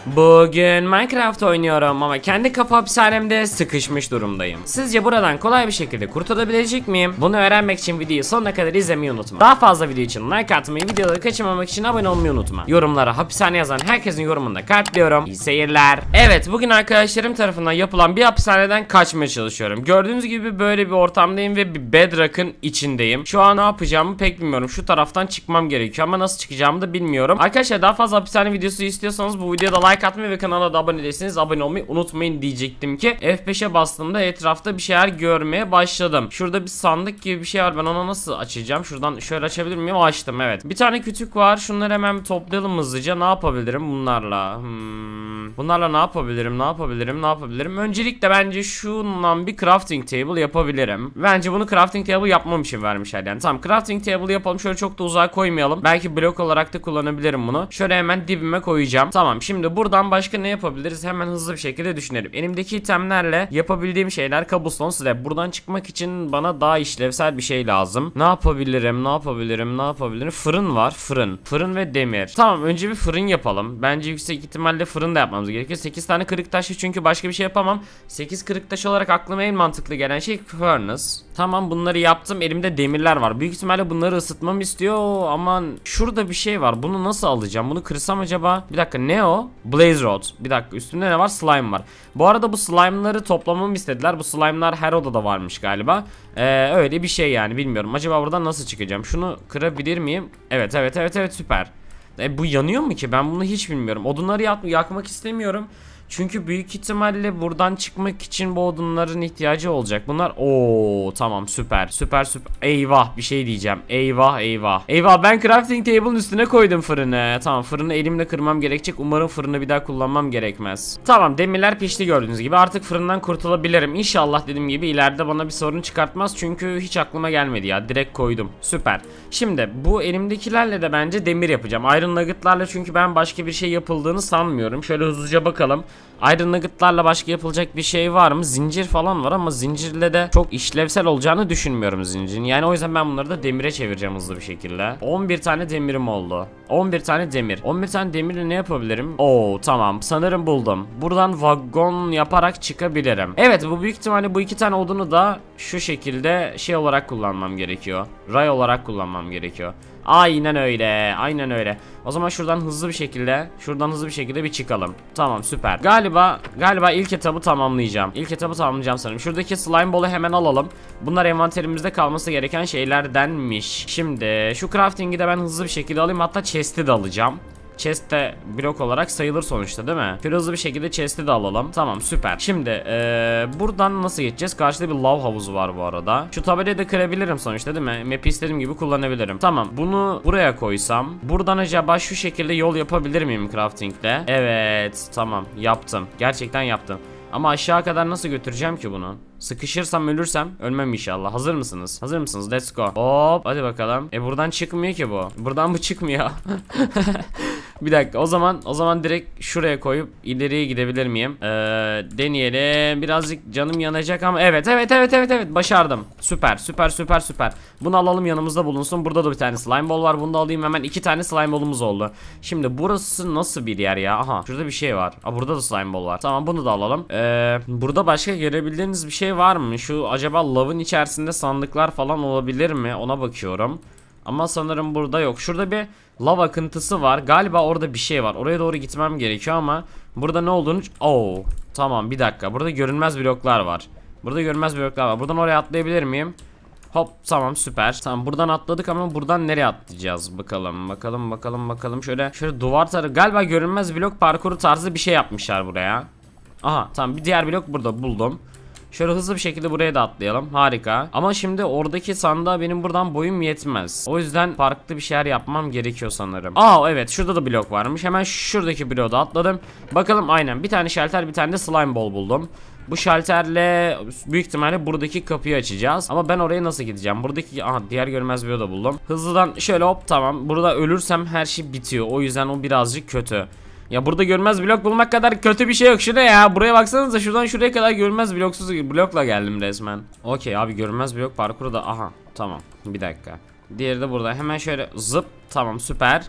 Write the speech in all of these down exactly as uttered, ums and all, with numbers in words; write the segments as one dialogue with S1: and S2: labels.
S1: Bugün Minecraft oynuyorum ama kendi kapı hapishanemde sıkışmış durumdayım. Sizce buradan kolay bir şekilde kurtulabilecek miyim? Bunu öğrenmek için videoyu sonuna kadar izlemeyi unutma. Daha fazla video için like atmayı, videoları kaçırmamak için abone olmayı unutma. Yorumlara hapishane yazan herkesin yorumunda kalpliyorum. İyi seyirler. Evet, bugün arkadaşlarım tarafından yapılan bir hapishaneden kaçmaya çalışıyorum. Gördüğünüz gibi böyle bir ortamdayım ve bir bedrock'ın içindeyim. Şu an ne yapacağımı pek bilmiyorum. Şu taraftan çıkmam gerekiyor ama nasıl çıkacağımı da bilmiyorum. Arkadaşlar, daha fazla hapishane videosu istiyorsanız bu videoda like atmayı ve kanala da abone değilseniz abone olmayı unutmayın diyecektim ki F beşe bastığımda etrafta bir şeyler görmeye başladım. Şurada bir sandık gibi bir şey var. Ben onu nasıl açacağım? Şuradan şöyle açabilir miyim? Açtım, evet. Bir tane kütük var. Şunları hemen bir toplayalım hızlıca. Ne yapabilirim bunlarla? Hmm. Bunlarla ne yapabilirim? Ne yapabilirim? Ne yapabilirim? Öncelikle bence şundan bir crafting table yapabilirim. Bence bunu crafting table yapmam için vermişler yani. Tamam, crafting table yapalım. Şöyle çok da uzağa koymayalım. Belki blok olarak da kullanabilirim bunu. Şöyle hemen dibime koyacağım. Tamam, şimdi buradan başka ne yapabiliriz? Hemen hızlı bir şekilde düşünelim. Elimdeki itemlerle yapabildiğim şeyler cobblestone slab. Buradan çıkmak için bana daha işlevsel bir şey lazım. Ne yapabilirim? Ne yapabilirim? Ne yapabilirim? Fırın var. Fırın. Fırın ve demir. Tamam, önce bir fırın yapalım. Bence yüksek ihtimalle fırın da yapmamız gerekiyor. sekiz tane kırık taşı, çünkü başka bir şey yapamam. sekiz kırık taş olarak aklıma en mantıklı gelen şey furnace. Tamam, bunları yaptım. Elimde demirler var. Büyük ihtimalle bunları ısıtmamı istiyor. Aman, şurada bir şey var. Bunu nasıl alacağım? Bunu kırsam acaba? Bir dakika, ne o? Blaze rod. Bir dakika, üstünde ne var? Slime var. Bu arada bu slime'ları toplamamı istediler. Bu slime'lar her odada varmış galiba. Ee, öyle bir şey yani, bilmiyorum. Acaba buradan nasıl çıkacağım? Şunu kırabilir miyim? Evet evet evet evet, süper. E, bu yanıyor mu ki? Ben bunu hiç bilmiyorum. Odunları yak yakmak istemiyorum. Çünkü büyük ihtimalle buradan çıkmak için bu odunların ihtiyacı olacak. Bunlar ooo tamam, süper süper süper. Eyvah, bir şey diyeceğim. Eyvah eyvah. Eyvah, ben crafting table'ın üstüne koydum fırını. Tamam, fırını elimle kırmam gerekecek. Umarım fırını bir daha kullanmam gerekmez. Tamam, demirler pişti gördüğünüz gibi. Artık fırından kurtulabilirim. İnşallah dediğim gibi ileride bana bir sorun çıkartmaz. Çünkü hiç aklıma gelmedi ya. Direkt koydum. Süper. Şimdi bu elimdekilerle de bence demir yapacağım. Iron nugget'larla, çünkü ben başka bir şey yapıldığını sanmıyorum. Şöyle hızlıca bakalım. Iron nugget'larla başka yapılacak bir şey var mı? Zincir falan var ama zincirle de çok işlevsel olacağını düşünmüyorum zincirin. Yani o yüzden ben bunları da demire çevireceğim hızlı bir şekilde. on bir tane demirim oldu. on bir tane demir. on bir tane demirle ne yapabilirim? Oo tamam, sanırım buldum. Buradan vagon yaparak çıkabilirim. Evet, bu büyük ihtimalle bu iki tane odunu da şu şekilde şey olarak kullanmam gerekiyor. Ray olarak kullanmam gerekiyor. Aynen öyle. Aynen öyle. O zaman şuradan hızlı bir şekilde Şuradan hızlı bir şekilde bir çıkalım. Tamam, süper. Galiba Galiba ilk etabı tamamlayacağım. İlk etabı tamamlayacağım sanırım. Şuradaki slime ball'u hemen alalım. Bunlar envanterimizde kalması gereken şeylerdenmiş. Şimdi şu crafting'i de ben hızlı bir şekilde alayım. Hatta chest'i de alacağım. Chest de blok olarak sayılır sonuçta, değil mi? Şöyle hızlı bir şekilde chest'i de alalım. Tamam, süper. Şimdi ee, buradan nasıl geçeceğiz? Karşıda bir lav havuzu var bu arada. Şu tabelayı da kırabilirim sonuçta, değil mi? Map'i istediğim gibi kullanabilirim. Tamam, bunu buraya koysam buradan acaba şu şekilde yol yapabilir miyim crafting'le? Evet, tamam, yaptım. Gerçekten yaptım. Ama aşağı kadar nasıl götüreceğim ki bunu? Sıkışırsam ölürsem ölmem inşallah. Hazır mısınız? Hazır mısınız? Let's go. Hop, hadi bakalım. E buradan çıkmıyor ki bu. Buradan bu çıkmıyor. Bir dakika, o zaman o zaman direkt şuraya koyup ileriye gidebilir miyim? Ee, deneyelim. Birazcık canım yanacak ama evet evet evet evet evet başardım. Süper süper süper süper. Bunu alalım, yanımızda bulunsun. Burada da bir tane slime ball var. Bunu da alayım hemen. iki tane slime ball'umuz oldu. Şimdi burası nasıl bir yer ya? Aha, şurada bir şey var. Aa, burada da slime ball var. Tamam, bunu da alalım. Ee, burada başka görebildiğiniz bir şey var mı? Şu acaba lavın içerisinde sandıklar falan olabilir mi? Ona bakıyorum. Ama sanırım burada yok. Şurada bir lav akıntısı var. Galiba orada bir şey var. Oraya doğru gitmem gerekiyor ama burada ne olduğunu... Oo, tamam, bir dakika. Burada görünmez bloklar var. Burada görünmez bloklar var. Buradan oraya atlayabilir miyim? Hop, tamam, süper. Tamam, buradan atladık ama buradan nereye atlayacağız? Bakalım bakalım bakalım bakalım. Şöyle şöyle duvar tarafı. Galiba görünmez blok parkuru tarzı bir şey yapmışlar buraya. Aha, tamam, bir diğer blok burada buldum. Şöyle hızlı bir şekilde buraya da atlayalım. Harika. Ama şimdi oradaki sandığa benim buradan boyum yetmez. O yüzden farklı bir şeyler yapmam gerekiyor sanırım. Aa evet, şurada da blok varmış. Hemen şuradaki bloğa da atladım. Bakalım, aynen bir tane şalter, bir tane de slime ball buldum. Bu şalterle büyük ihtimalle buradaki kapıyı açacağız. Ama ben oraya nasıl gideceğim? Buradaki aha, diğer görünmez bloğu da buldum. Hızlıdan şöyle hop, tamam. Burada ölürsem her şey bitiyor. O yüzden o birazcık kötü. Ya burada görünmez blok bulmak kadar kötü bir şey yok. Şuraya ya, buraya baksanıza, şuradan şuraya kadar görünmez bloksuz blokla geldim resmen. Okey abi, görünmez blok parkuru da aha, tamam, bir dakika. Diğeri de burada, hemen şöyle zıp, tamam, süper.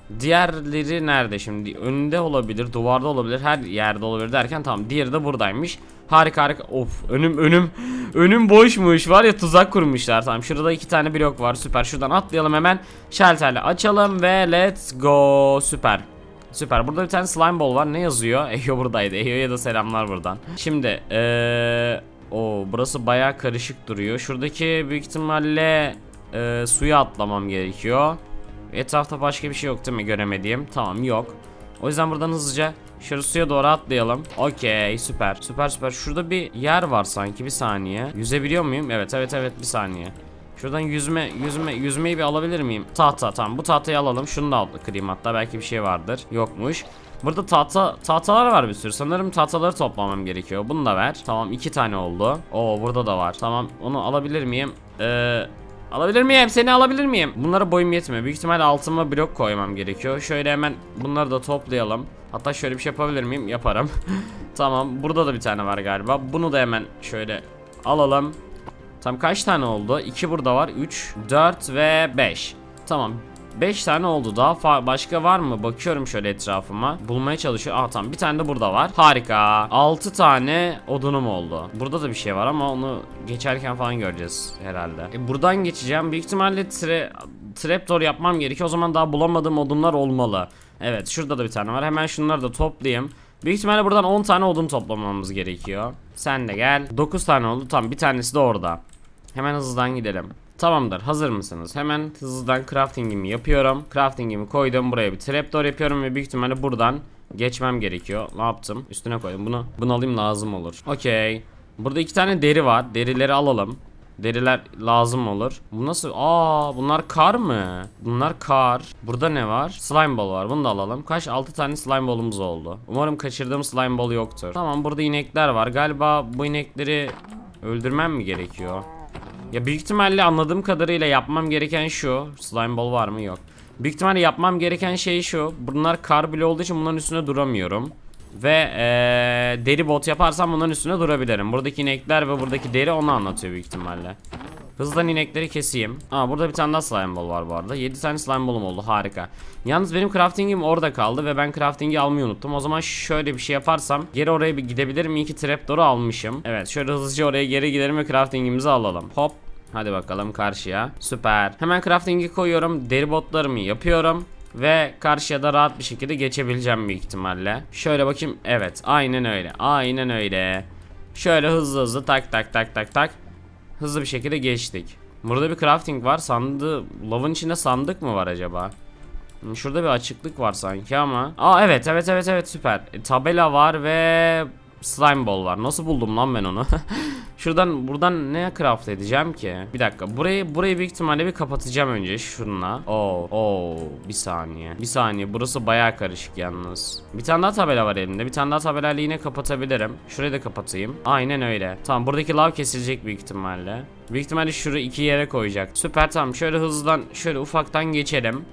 S1: Diğerleri nerede şimdi? Önünde olabilir, duvarda olabilir, her yerde olabilir derken tamam, diğeri de buradaymış. Harika harika. Of, önüm önüm önüm boşmuş. Var ya, tuzak kurmuşlar. Tamam, şurada iki tane blok var. Süper. Şuradan atlayalım hemen. Şalterle açalım ve let's go. Süper. Süper. Burada bir tane slime ball var. Ne yazıyor? Eyo buradaydı. Eyo'ya da selamlar buradan. Şimdi eee o burası bayağı karışık duruyor. Şuradaki büyük ihtimalle e, suya atlamam gerekiyor. Etrafta başka bir şey yok değil mi göremediğim? Tamam, yok. O yüzden buradan hızlıca şöyle suya doğru atlayalım. Okey, süper. Süper süper. Şurada bir yer var sanki, bir saniye. Yüzebiliyor muyum? Evet evet evet, bir saniye. Şuradan yüzme yüzme yüzmeyi bir alabilir miyim? Tahta, tamam, bu tahtayı alalım. Şunu da kırayım hatta, belki bir şey vardır. Yokmuş. Burada tahta tahtalar var bir sürü. Sanırım tahtaları toplamam gerekiyor. Bunu da ver. Tamam, iki tane oldu. Oo, burada da var. Tamam, onu alabilir miyim? Eee Alabilir miyim? Seni alabilir miyim? Bunlara boyum yetmiyor. Büyük ihtimalle altıma blok koymam gerekiyor. Şöyle hemen bunları da toplayalım. Hatta şöyle bir şey yapabilir miyim? Yaparım. Tamam, burada da bir tane var galiba. Bunu da hemen şöyle alalım. Tam kaç tane oldu? iki burada var. üç, dört ve beş. Tamam. beş tane oldu. Daha başka var mı? Bakıyorum şöyle etrafıma. Bulmaya çalışıyor. Aa tamam, bir tane de burada var. Harika. altı tane odunum oldu. Burada da bir şey var ama onu geçerken falan göreceğiz herhalde. E, buradan geçeceğim. Büyük ihtimalle tra trapdoor yapmam gerekiyor. O zaman daha bulamadığım odunlar olmalı. Evet, şurada da bir tane var. Hemen şunları da toplayayım. Büyük ihtimalle buradan on tane odun toplamamız gerekiyor. Sen de gel. dokuz tane oldu. Tamam, bir tanesi de orada. Hemen hızlıdan gidelim. Tamamdır, hazır mısınız? Hemen hızlıdan craftingimi yapıyorum. Craftingimi koydum, buraya bir trapdoor yapıyorum ve büyük ihtimalle buradan geçmem gerekiyor. Ne yaptım? Üstüne koydum bunu. Bunu alayım, lazım olur. Okey. Burada iki tane deri var. Derileri alalım. Deriler lazım olur. Bu nasıl? Aa, bunlar kar mı? Bunlar kar. Burada ne var? Slime ball var. Bunu da alalım. Kaç? altı tane slime ball'umuz oldu. Umarım kaçırdığım slime ball yoktur. Tamam, burada inekler var. Galiba bu inekleri öldürmem mi gerekiyor? Ya büyük ihtimalle anladığım kadarıyla yapmam gereken şu. Slime ball var mı? Yok. Büyük ihtimalle yapmam gereken şey şu. Bunlar kar bile olduğu için bunların üstüne duramıyorum. Ve ee, deri bot yaparsam bunların üstüne durabilirim. Buradaki inekler ve buradaki deri onu anlatıyor büyük ihtimalle. Hızlıdan inekleri keseyim. Aa, burada bir tane daha slime ball var bu arada. yedi tane slime ball'um oldu, harika. Yalnız benim crafting'im orada kaldı ve ben crafting'i almayı unuttum. O zaman şöyle bir şey yaparsam geri oraya bir gidebilirim. İyi ki trapdoor'u almışım. Evet, şöyle hızlıca oraya geri gidelim ve crafting'imizi alalım. Hop. Hadi bakalım karşıya. Süper. Hemen crafting'i koyuyorum. Deri botlarımı yapıyorum. Ve karşıya da rahat bir şekilde geçebileceğim büyük ihtimalle. Şöyle bakayım. Evet, aynen öyle. Aynen öyle. Şöyle hızlı hızlı tak tak tak tak tak. Hızlı bir şekilde geçtik. Burada bir crafting var. Sandığı, lavın içinde sandık mı var acaba? Şurada bir açıklık var sanki ama. Aa evet evet evet evet, süper. E, tabela var ve slime ball var. Nasıl buldum lan ben onu? Şuradan buradan ne craft edeceğim ki? Bir dakika. Burayı burayı büyük ihtimalle bir kapatacağım önce şununla. Oo, oo, bir saniye. Bir saniye. Burası bayağı karışık yalnız. Bir tane daha tabela var elimde. Bir tane daha tabelayla yine kapatabilirim. Şurayı da kapatayım. Aynen öyle. Tamam, buradaki lav kesilecek büyük ihtimalle. Büyük ihtimalle şurayı iki yere koyacak. Süper, tamam. Şöyle hızlıdan şöyle ufaktan geçelim.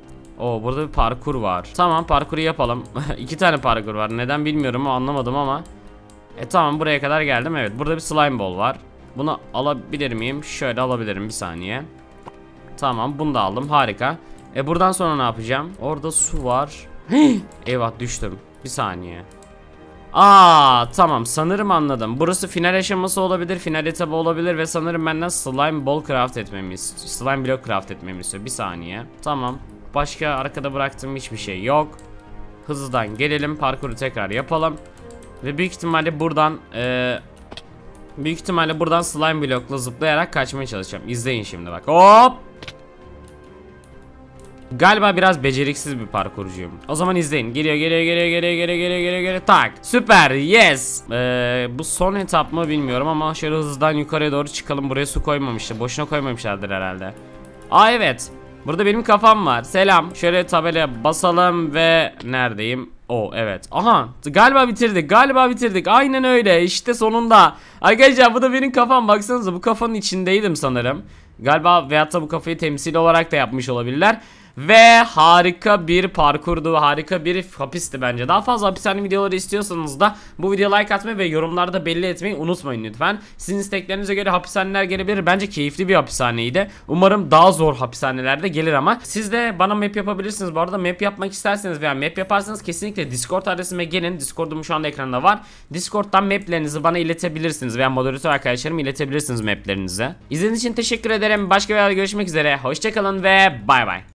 S1: Oo, burada bir parkur var. Tamam, parkuru yapalım. İki tane parkur var. Neden bilmiyorum, anlamadım ama. E tamam, buraya kadar geldim. Evet, burada bir slime ball var. Bunu alabilir miyim? Şöyle alabilirim, bir saniye. Tamam, bunu da aldım, harika. E buradan sonra ne yapacağım? Orada su var. Eyvah, düştüm. Bir saniye. Aa tamam, sanırım anladım. Burası final aşaması olabilir, final etabı olabilir ve sanırım benden slime ball craft etmemi istiyor. Slime block craft etmemi istiyor. Bir saniye. Tamam. Başka arkada bıraktığım hiçbir şey yok. Hızlıdan gelelim, parkuru tekrar yapalım. Ve büyük ihtimalle buradan e, Büyük ihtimalle buradan slime blokla zıplayarak kaçmaya çalışacağım. İzleyin şimdi bak. Hop. Galiba biraz beceriksiz bir parkurcuyum. O zaman izleyin. Geliyor geliyor geliyor geliyor geliyor geliyor geliyor geliyor. Tak. Süper. Yes. Ee, bu son etap mı bilmiyorum ama şöyle hızlıdan yukarıya doğru çıkalım. Buraya su koymamıştı. Boşuna koymamışlardır herhalde. Aa evet. Burada benim kafam var. Selam. Şöyle tabelaya basalım ve neredeyim? O evet. Aha, galiba bitirdik. Galiba bitirdik. Aynen öyle. İşte sonunda. Arkadaşlar, bu da benim kafam. Baksanıza, bu kafanın içindeydim sanırım. Galiba veyahut da bu kafayı temsil olarak da yapmış olabilirler. Ve harika bir parkurdu, harika bir hapisti bence. Daha fazla hapishane videoları istiyorsanız da bu videoya like atmayı ve yorumlarda belli etmeyi unutmayın lütfen. Sizin isteklerinize göre hapishaneler gelebilir. Bence keyifli bir hapishaneydi. Umarım daha zor hapishanelerde gelir ama siz de bana map yapabilirsiniz. Bu arada map yapmak isterseniz veya map yaparsanız kesinlikle Discord adresime gelin. Discord'um şu anda ekranda var. Discord'dan maplerinizi bana iletebilirsiniz veya moderatör arkadaşlarım iletebilirsiniz maplerinizi. İzlediğiniz için teşekkür ederim. Başka bir videoda görüşmek üzere. Hoşçakalın ve bay bay.